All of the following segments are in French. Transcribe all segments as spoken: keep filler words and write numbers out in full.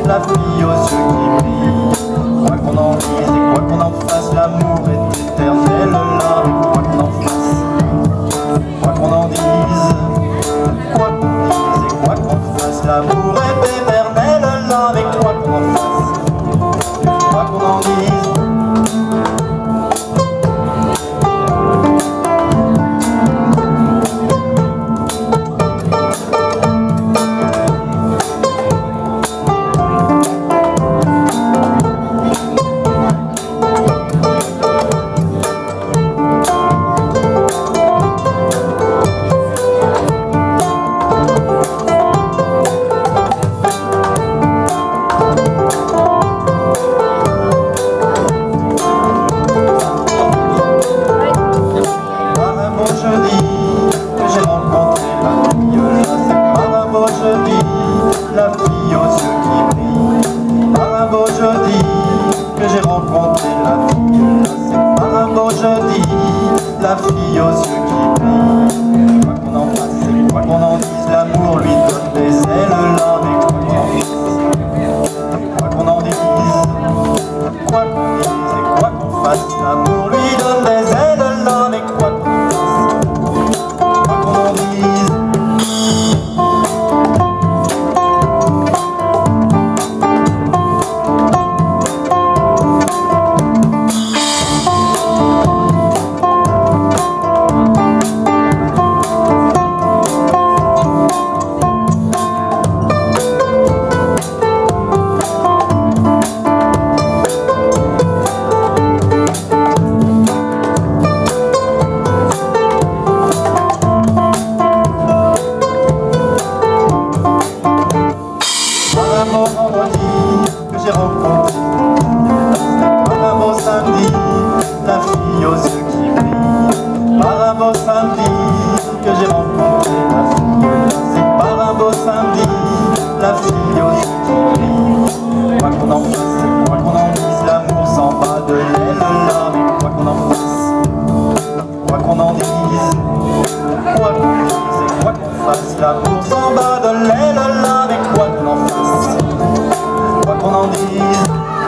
la fille aux yeux qui brillent. Quoi qu'on en dise et quoi qu'on en fasse, l'amour est éternel là. Quoi qu'on en fasse, quoi qu'on en dise, quoi qu'on dise et quoi qu'on fasse, l'amour est éternel là. Mais quoi qu'on en fasse, quoi qu'on en dise. La fille aux yeux qui brillent. Par un beau jeudi que j'ai rencontré la fille. C'est par un beau jeudi, la fille aux yeux qui brillent. Quoi qu'on en fasse et quoi qu'on en dise, l'amour lui donne des ailes là. Mais quoi qu'on en fasse, quoi qu'on en dise, quoi qu'on dise et quoi qu'on fasse, l'amour lui donne des ailes là. Mais quoi qu'on en fasse, quoi qu'on en dise. Par un beau vendredi que j'ai rencontré, par un beau samedi, la fille aux yeux qui brillent. Par un beau samedi que j'ai rencontré la fille, c'est par un beau samedi, la fille aux yeux qui brillent. Quoi qu'on en fasse, quoi qu'on en dise, l'amour s'en va de l'aile là. Mais quoi qu'on en fasse, quoi qu'on en dise, quoi qu'on dise et quoi qu'on fasse, l'amour s'en va de l'aile là. Mais quoi qu'on en fasse, quoi qu'on en dise.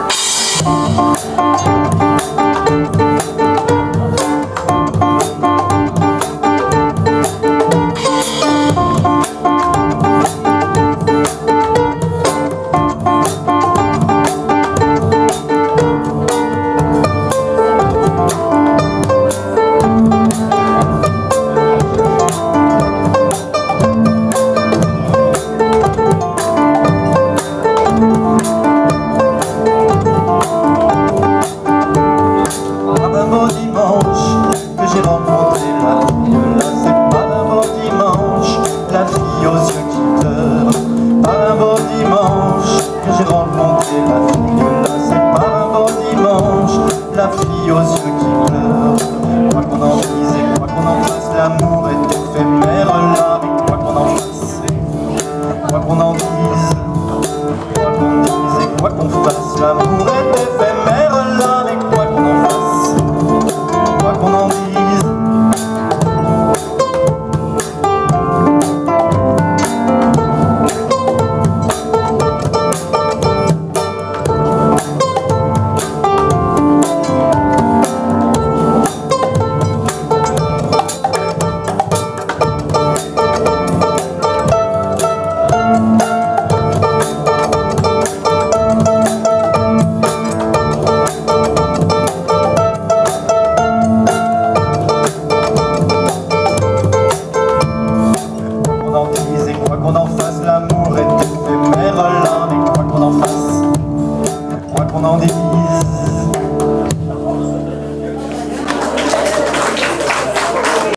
J'ai rencontré la fille là, c'est pas un beau dimanche, la fille aux yeux qui pleurent. Pas un beau dimanche que j'ai rencontré la fille là, c'est pas un beau dimanche, la fille aux yeux qui pleurent. Quoi qu'on en dise et quoi qu'on en fasse, l'amour est éphémère là. Mais quoi qu'on en fasse, quoi qu'on en dise, quoi qu'on dise et quoi qu'on fasse, l'amour est éphémère là. Mais quoi qu'on en fasse, quoi qu'on en dise. Quoi qu'on en fasse, l'amour est éphémère là. Mais quoi qu'on en fasse, quoi qu'on en dise.